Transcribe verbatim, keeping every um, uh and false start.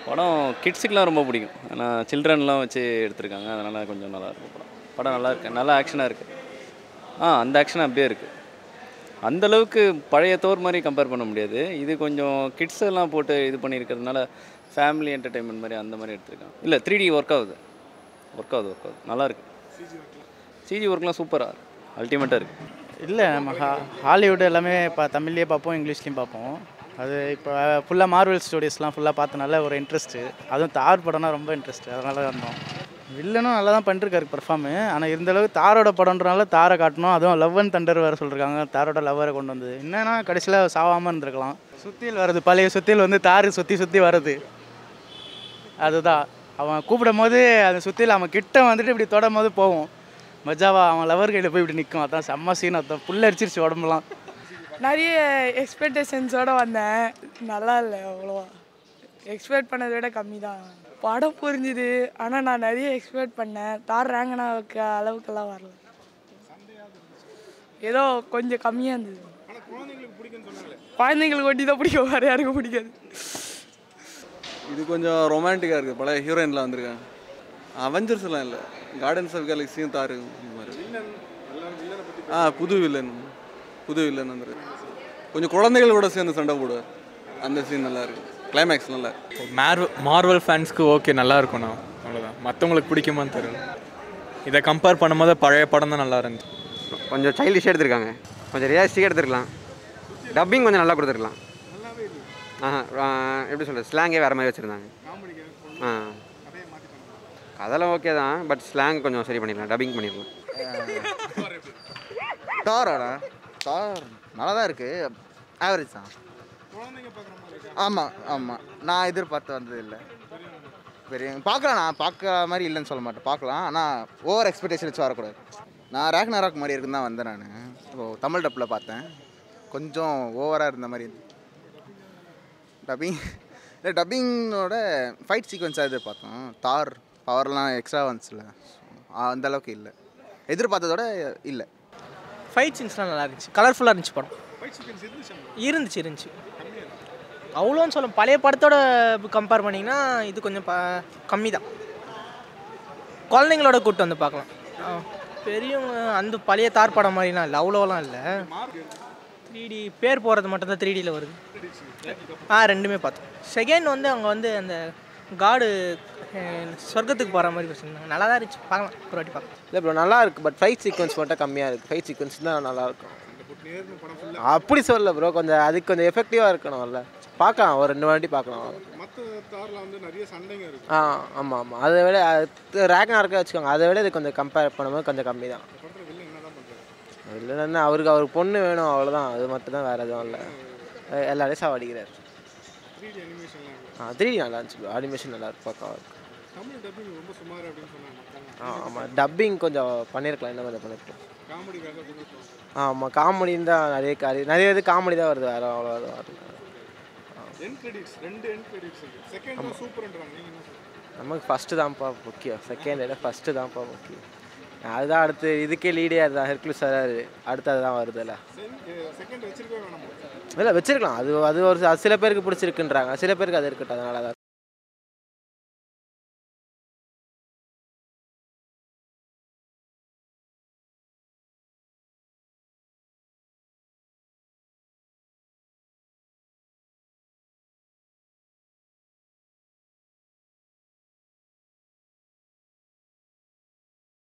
படம் கிட்ஸுக்கெலாம் ரொம்ப பிடிக்கும். ஏன்னா சில்ட்ரன்லாம் வச்சு எடுத்திருக்காங்க. அதனால் கொஞ்சம் நல்லாயிருக்கும் படம். படம் நல்லா இருக்குது, நல்லா ஆக்ஷனாக இருக்குது. ஆ அந்த ஆக்ஷன் அப்படியே இருக்குது. அந்தளவுக்கு பழைய தோர் மாதிரி கம்பேர் பண்ண முடியாது. இது கொஞ்சம் கிட்ஸ் எல்லாம் போட்டு இது பண்ணியிருக்கிறதுனால ஃபேமிலி என்டர்டெயின்மெண்ட் மாதிரி அந்த மாதிரி எடுத்திருக்காங்க. இல்லை த்ரீ டி ஒர்க் ஆகுது ஒர்க் ஆகுது ஒர்க் ஆகுது நல்லாயிருக்கு. சிஜி ஒர்க்லாம் சூப்பராக அல்டிமேட்டாக இருக்குது. இல்லை நம்ம ஹா ஹாலிவுட் எல்லாமே இப்போ தமிழ்லேயே பார்ப்போம், இங்கிலீஷ்லேயும் பார்ப்போம். அது இப்போ ஃபுல்லாக மார்வல் ஸ்டோரிஸ்லாம் ஃபுல்லாக பார்த்தனால ஒரு இன்ட்ரெஸ்ட்டு. அதுவும் தார் படம்னா ரொம்ப இன்ட்ரெஸ்ட்டு, அதனால தான் இருந்தோம். வில்லனும் நல்லா தான் பண்ணிருக்காரு பர்ஃபார்மு. ஆனால் இருந்தளவுக்கு தாரோட படம்ன்றனால தாரை காட்டணும். அதுவும் லவ் அண்ட் தண்டர் வேறு சொல்லியிருக்காங்க. தாரோட லவ்வரை கொண்டு வந்தது என்னன்னா கடைசியில் சாவாமல் இருந்திருக்கலாம். சுத்தியில் வருது, பழைய சுத்தியில் வந்து தார் சுற்றி சுற்றி வருது. அதுதான் அவன் கூப்பிடும் போது அந்த சுத்தியில் அவன் கிட்ட வந்துட்டு இப்படி தொடும் போது போவோம் மஜாவா, அவன் லவர் கையில் போய் இப்படி நிற்கும். அதான் செம்ம சீன். அதான் புல் அரிச்சிருச்சு உடம்புலாம். நிறைய எக்ஸ்பெக்டேஷன்ஸோடு வந்தேன். நல்லா இல்லை, அவ்வளோவா எக்ஸ்பெக்ட் பண்ணதை விட கம்மி தான். படம் புரிஞ்சுது, ஆனால் நான் நிறைய எக்ஸ்பெக்ட் பண்ணேன். தார் ரேங்கனா வைக்க அளவுக்கெல்லாம் வரல, ஏதோ கொஞ்சம் கம்மியாக இருந்தது. குழந்தைங்களுக்கு ஒட்டி தான் பிடிக்கும், வேறு யாருக்கும் பிடிக்காது. இது கொஞ்சம் ரொமான்டிக்காக இருக்குது. பழைய ஹீரோயின்லாம் வந்திருக்காங்க. அவெஞ்சர்ஸ்லாம் இல்லை, கார்டன்ஸ் ஆஃப் கேலக்ஸியும் தாரு ஆ புது வில்லன் புது வில்லன் வந்துருக்கு. கொஞ்சம் குழந்தைகள் கூட சேர்ந்து சண்டை போடுவார். அந்த சீன் நல்லா இருக்குது. கிளைமேக்ஸ் நல்லா மார்வல் மார்வல் ஃபேன்ஸ்க்கு ஓகே நல்லா இருக்கும்ண்ணா, அவ்வளோதான். மற்றவங்களுக்கு பிடிக்குமான்னு தெரியல. இதை கம்பேர் பண்ணும்போது பழைய படம் தான் நல்லா இருந்துச்சு. கொஞ்சம் சைல்டிஷாக எடுத்திருக்காங்க, கொஞ்சம் ரியாலிஸ்டிக்காக எடுத்துருக்கலாம். டப்பிங் கொஞ்சம் நல்லா கொடுத்துருக்கலாம். ஆஹா எப்படி சொல்கிறது, ஸ்லாங்கே வேறு மாதிரி வச்சுருந்தாங்க. ஆ அதெல்லாம் ஓகே தான், பட் ஸ்லாங் கொஞ்சம் சரி பண்ணிடலாம், டப்பிங் பண்ணிடலாம். தாரோட தார் நல்லா தான் இருக்குது, ஆவரேஜ் தான். ஆமாம் ஆமாம் நான் எதிர்பார்த்து வந்தது இல்லை. பெரிய பார்க்கலாம், நான் பார்க்குற மாதிரி இல்லைன்னு சொல்ல மாட்டேன், பார்க்கலாம். ஆனால் ஓவர் எக்ஸ்பெக்டேஷன் வச்சு வரக்கூடாது. நான் ரேக் நராக் மாதிரி இருக்குன்னு தான் வந்தேன். நான் இப்போது தமிழ் டப்பில் பார்த்தேன், கொஞ்சம் ஓவராக இருந்த மாதிரி. டப்பிங் இல்லை, டப்பிங்கோட ஃபைட் சீக்வன்ஸாக எதிர்பார்த்தோம். தார் பவர்லாம் எக்ஸ்ட்ரா வந்துச்சுல, அந்தளவுக்கு இல்லை, எதிர்பார்த்ததோட இல்லை. ஃபைட் சீன்ஸ்லாம் நல்லா இருந்துச்சு, கலர்ஃபுல்லாக இருந்துச்சு படம். இருந்துச்சு இருந்துச்சு அவ்வளோன்னு சொல்ல. பழைய படத்தோட கம்பேர் பண்ணிங்கன்னா இது கொஞ்சம் ப கம்மி தான். குழந்தைங்களோட கூப்பிட்டு வந்து பார்க்கலாம். பெரியவங்க அந்த பழைய தார் படம் மாதிரிலாம் இல்லை, அவ்வளோலாம் இல்லை. த்ரீ டி பேர் போகிறது மட்டும்தான் த்ரீ டியில் வருது. ஆ ரெண்டுமே பார்த்தோம். செகண்ட் வந்து அவங்க வந்து அந்த காடு சொர்க்கத்துக்கு போகிற மாதிரி வச்சுருந்தாங்க, நல்லா தான் இருந்துச்சு, பார்க்கலாம் ஒரு வாட்டி பார்க்கலாம். இல்லை ப்ரோ நல்லா இருக்குது, பட் ஃபைட் சீக்வன்ஸ் மட்டும் கம்மியாக இருக்குது. ஃபைட் சீக்வன்ஸ் தான் நல்லாயிருக்கும். அப்படி சொல்லல ப்ரோ, கொஞ்சம் அதுக்கு கொஞ்சம் எஃபெக்டிவாக இருக்கணும்ல, பார்க்கலாம் ஒரு ரெண்டு வாட்டி பார்க்கலாம். ஆ ஆமாம் ஆமாம், அதை விட ரேக்னா இருக்க வச்சுக்கோங்க, அதை விட இது கொஞ்சம் கம்பேர் பண்ணும்போது கொஞ்சம் கம்மி தான். இல்லைன்னா அவருக்கு அவருக்கு பொண்ணு வேணும், அவ்வளோதான், அது மட்டும் தான், வேறு எதுவும் இல்லை. எல்லாரையும் சாவடிக்கிறார். ஆ த்ரீ டி நல்லா இருந்துச்சு, அனிமேஷன் நல்லா இருக்கு, பக்காவாக இருக்குது. ஆ ஆமாம், டப்பிங் கொஞ்சம் பண்ணியிருக்கலாம், இன்னும் கொஞ்சம் பண்ணியிருக்கலாம். ஆமாம் காமெடின்னு தான் நிறைய காரி நிறைய இது காமெடி தான் வருது, வேறு அவ்வளோ வருது. நமக்கு ஃபஸ்ட்டு தான்ப்பா முக்கியம், செகண்ட் விட ஃபஸ்ட்டு தான்ப்பா முக்கியம். அதுதான் அடுத்து, இதுக்கே லீடே அதுதான், ஹெர்குலஸ் சார் அடுத்து அதுதான் வருது. இல்லை இல்லை வச்சிருக்கலாம், அது அது ஒரு சில பேருக்கு பிடிச்சிருக்குன்றாங்க, சில பேருக்கு அது இருக்கட்டும், அதனால தான்.